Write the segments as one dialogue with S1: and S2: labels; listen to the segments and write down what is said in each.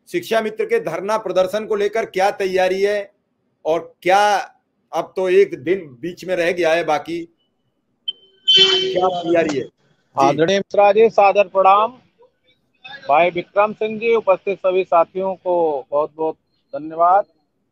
S1: शिक्षा मित्र के धरना प्रदर्शन को लेकर क्या तैयारी है और क्या अब तो एक दिन बीच में रह गया है, बाकी क्या तैयारी है?
S2: आदरणीय मिश्रा जी, सादर प्रणाम। भाई विक्रम सिंह जी, उपस्थित सभी साथियों को बहुत बहुत धन्यवाद।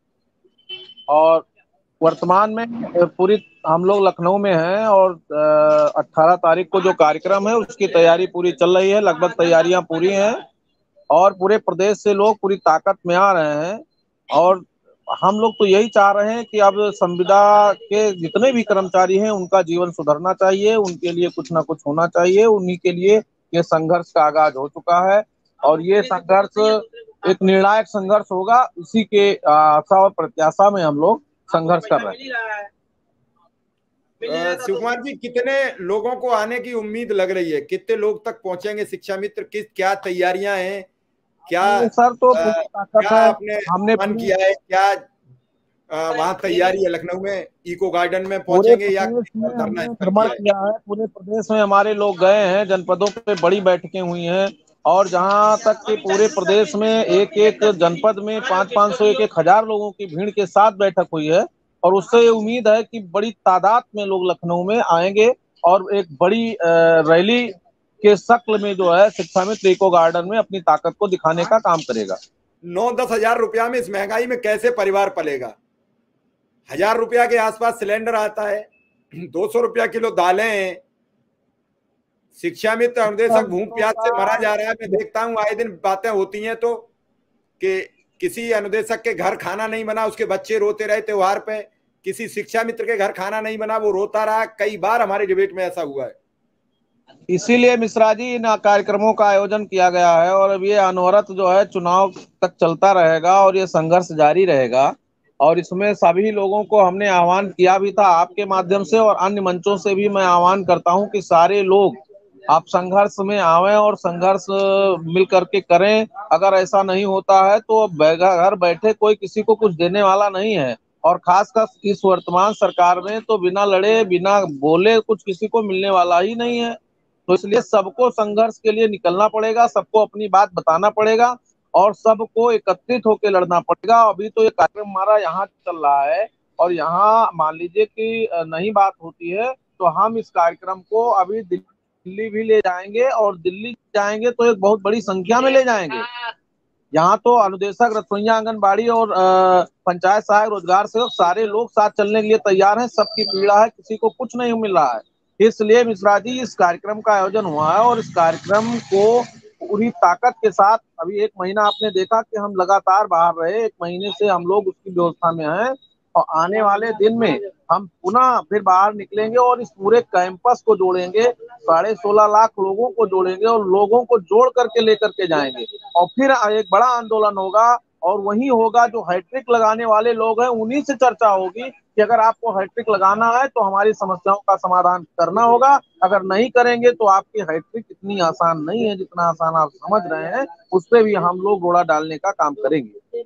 S2: और वर्तमान में पूरी हम लोग लखनऊ में हैं और 18 तारीख को जो कार्यक्रम है उसकी तैयारी पूरी चल रही है। लगभग तैयारियां पूरी हैं और पूरे प्रदेश से लोग पूरी ताकत में आ रहे हैं। और हम लोग तो यही चाह रहे हैं कि अब संविदा के जितने भी कर्मचारी हैं उनका जीवन सुधरना चाहिए, उनके लिए कुछ ना कुछ होना चाहिए। उन्हीं के लिए ये संघर्ष का आगाज हो चुका है और ये संघर्ष एक निर्णायक संघर्ष होगा। इसी के आशा और प्रत्याशा में हम लोग संघर्ष कर रहे हैं।
S1: शिव कुमार जी, कितने लोगों को आने की उम्मीद लग रही है? कितने लोग तक पहुंचेंगे शिक्षा मित्र? क्या तैयारियां हैं? क्या
S2: सर तो
S1: क्या आपने
S2: हमने
S1: मन किया है? क्या वहाँ तैयारी है? लखनऊ में इको गार्डन में पहुंचेंगे या धरना
S2: भ्रमण किया है? पूरे प्रदेश में हमारे लोग गए हैं, जनपदों पे बड़ी बैठकें हुई हैं और जहां तक कि पूरे प्रदेश में एक एक जनपद में 500-500 एक हजार लोगों की भीड़ के साथ बैठक हुई है। और उससे उम्मीद है कि बड़ी तादाद में लोग लखनऊ में आएंगे और एक बड़ी रैली के शक्ल में जो है शिक्षा मित्र इको गार्डन में अपनी ताकत को दिखाने का काम करेगा।
S1: 9-10 हजार रुपया में इस महंगाई में कैसे परिवार पलेगा? 1000 रुपया के आसपास सिलेंडर आता है, 200 रुपया किलो दालें हैं। शिक्षा मित्र अनुदेशक भूख प्यास से मरा जा रहा है। मैं देखता हूँ आए दिन बातें होती हैं तो कि किसी अनुदेशक के घर खाना नहीं बना, उसके बच्चे रोते रहे त्योहार पे। किसी शिक्षा मित्र के घर खाना नहीं बना, वो रोता रहा। कई बार हमारे डिबेट में ऐसा हुआ है।
S2: इसीलिए मिश्रा जी इन कार्यक्रमों का आयोजन किया गया है और अब ये अनवरत जो है चुनाव तक चलता रहेगा और ये संघर्ष जारी रहेगा। और इसमें सभी लोगों को हमने आह्वान किया भी था आपके माध्यम से और अन्य मंचों से भी मैं आह्वान करता हूं कि सारे लोग आप संघर्ष में आवें और संघर्ष मिल करके करें। अगर ऐसा नहीं होता है तो घर बैठे कोई किसी को कुछ देने वाला नहीं है और खासकर इस वर्तमान सरकार में तो बिना लड़े बिना बोले कुछ किसी को मिलने वाला ही नहीं है। तो इसलिए सबको संघर्ष के लिए निकलना पड़ेगा, सबको अपनी बात बताना पड़ेगा और सबको एकत्रित होकर लड़ना पड़ेगा। अभी तो ये कार्यक्रम हमारा यहाँ चल रहा है और यहाँ मान लीजिए कि नहीं बात होती है तो हम इस कार्यक्रम को अभी दिल्ली भी ले जाएंगे और दिल्ली जाएंगे तो एक बहुत बड़ी संख्या में ले जाएंगे। यहाँ तो अनुदेशक, रसोइया, आंगनबाड़ी और पंचायत सहायक, रोजगार सेवक सारे लोग साथ चलने के लिए तैयार हैं। सबकी पीड़ा है, किसी को कुछ नहीं मिल रहा है। इसलिए मिश्रा जी इस कार्यक्रम का आयोजन हुआ है और इस कार्यक्रम को पूरी ताकत के साथ अभी 1 महीना आपने देखा कि हम लगातार बाहर रहे। 1 महीने से हम लोग उसकी व्यवस्था में हैं और आने वाले दिन में हम पुनः फिर बाहर निकलेंगे और इस पूरे कैंपस को जोड़ेंगे, 16.5 लाख लोगों को जोड़ेंगे और लोगों को जोड़ करके लेकर के जाएंगे और फिर एक बड़ा आंदोलन होगा। और वही होगा जो हैट्रिक लगाने वाले लोग हैं उन्हीं से चर्चा होगी कि अगर आपको हैट्रिक लगाना है तो हमारी समस्याओं का समाधान करना होगा, अगर नहीं करेंगे तो आपकी हैट्रिक इतनी आसान नहीं है जितना आसान आप समझ रहे हैं। उस पर भी हम लोग घोड़ा डालने का काम करेंगे।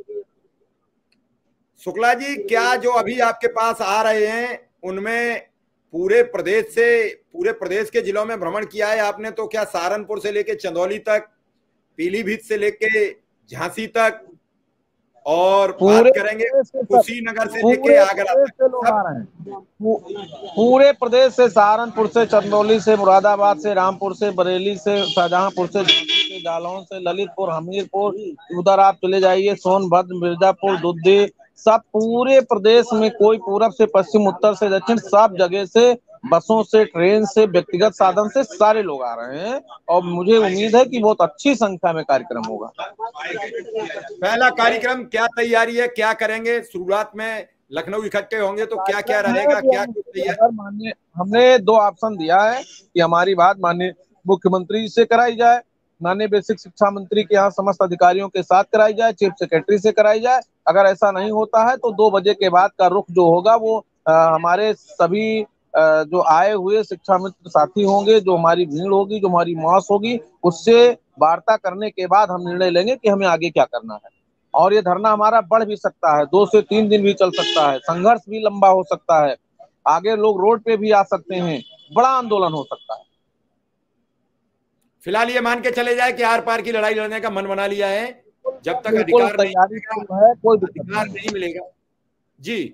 S1: शुक्ला जी, क्या जो अभी आपके पास आ रहे हैं उनमें पूरे प्रदेश के जिलों में भ्रमण किया है आपने? तो क्या सहारनपुर से लेके चंदौली तक, पीलीभीत से लेके झांसी तक और बात करेंगे कुशीनगर से लेके आगरा तक,
S2: पूरे प्रदेश से, सहारनपुर से, चंदौली से, मुरादाबाद से, रामपुर से, बरेली से, शाहजहांपुर से, जालौन से, ललितपुर, हमीरपुर, उधर आप चले जाइए सोनभद्र, मिर्जापुर, दुद्दी, सब पूरे प्रदेश में कोई पूरब से पश्चिम, उत्तर से दक्षिण, सब जगह से बसों से, ट्रेन से, व्यक्तिगत साधन से सारे लोग आ रहे हैं और मुझे उम्मीद है कि बहुत अच्छी संख्या में कार्यक्रम होगा।
S1: पहला कार्यक्रम क्या तैयारी है, क्या करेंगे? शुरुआत में लखनऊ इकट्ठे होंगे तो क्या क्या रहेगा? क्या
S2: माननीय हमने 2 ऑप्शन दिया है कि हमारी बात माननीय मुख्यमंत्री से कराई जाए, माननीय बेसिक शिक्षा मंत्री के यहाँ समस्त अधिकारियों के साथ कराई जाए, चीफ सेक्रेटरी से कराई जाए। अगर ऐसा नहीं होता है तो 2 बजे के बाद का रुख जो होगा वो हमारे सभी जो आए हुए शिक्षा मित्र साथी होंगे, जो हमारी भीड़ होगी, जो हमारी मास होगी, उससे वार्ता करने के बाद हम निर्णय लेंगे कि हमें आगे क्या करना है। और ये धरना हमारा बढ़ भी सकता है, 2 से 3 दिन भी चल सकता है, संघर्ष भी लंबा हो सकता है, आगे लोग रोड पे भी आ सकते हैं, बड़ा आंदोलन हो सकता है।
S1: फिलहाल ये मान के चले जाए कि आर पार की लड़ाई लड़ने का मन बना लिया है। जब तक
S2: बिल्कुल
S1: अधिकार नहीं
S2: तैयारी
S1: मिलेगा,
S2: तो है, कोई दिक्कत
S1: अधिकार
S2: नहीं।
S1: नहीं मिलेगा। जी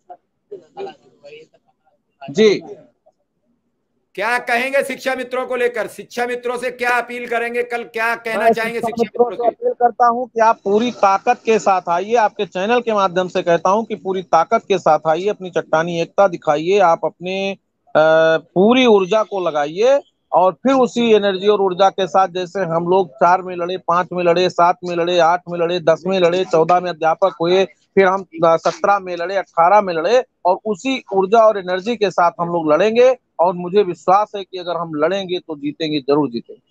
S2: जी
S1: क्या कहेंगे शिक्षा मित्रों को लेकर? शिक्षा मित्रों से क्या अपील करेंगे? कल क्या कहना
S2: मैं
S1: चाहेंगे
S2: शिक्षा
S1: शिक्षा
S2: मित्रों
S1: मित्रों
S2: से
S1: से?
S2: अपील करता हूं कि आप पूरी ताकत के साथ आइए, आपके चैनल के माध्यम से कहता हूं कि पूरी ताकत के साथ आइए, अपनी चट्टानी एकता दिखाइए, आप अपने पूरी ऊर्जा को लगाइए और फिर उसी एनर्जी और ऊर्जा के साथ जैसे हम लोग 4 में लड़े, 5 में लड़े, 7 में लड़े, 8 में लड़े, 10 में लड़े, 14 में अध्यापक हुए, फिर हम 17 में लड़े, 18 में लड़े और उसी ऊर्जा और एनर्जी के साथ हम लोग लड़ेंगे और मुझे विश्वास है कि अगर हम लड़ेंगे तो जीतेंगे, जरूर जीतेंगे।